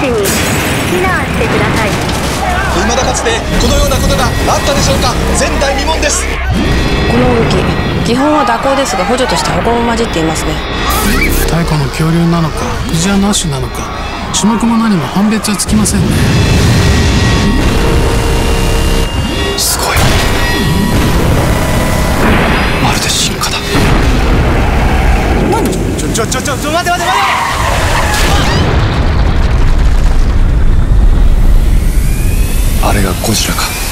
地に避難してください。 未だかつてこのようなことがあったでしょうか。前代未聞です。 この動き、基本は蛇行ですが補助として歩行も混じっていますね。 太古の恐竜なのかクジラの亜種なのか、種目も何も判別はつきませんね。 すごい、まるで進化だ。 ちょ待て。 あれがゴジラか。